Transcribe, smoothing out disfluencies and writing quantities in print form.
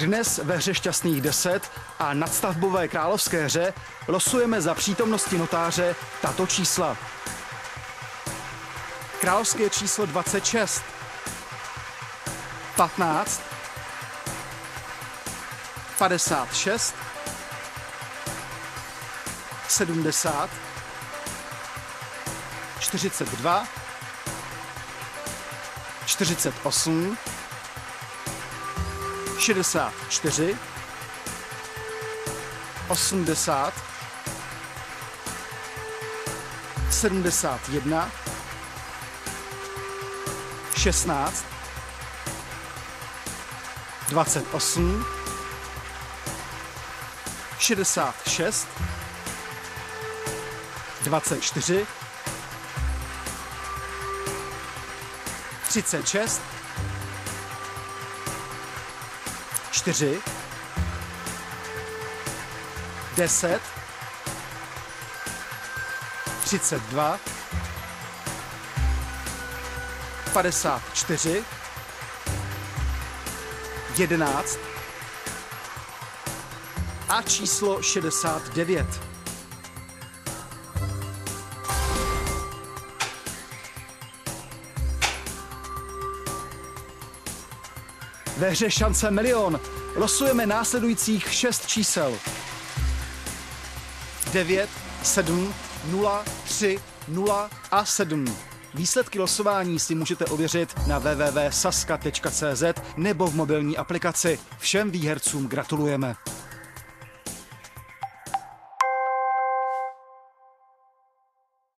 Dnes ve hře Šťastných 10 a nadstavbové královské hře losujeme za přítomnosti notáře tato čísla. Královské číslo 26, 15, 56, 70, 42, 48, 64, 80, 71, 16, 28, 66, 24, 36, 4, 10, 32, 54, 11 a číslo 69. Ve hře Šance milion losujeme následujících 6 čísel. 9, 7, 0, 3, 0 a 7. Výsledky losování si můžete ověřit na www.saska.cz nebo v mobilní aplikaci. Všem výhercům gratulujeme.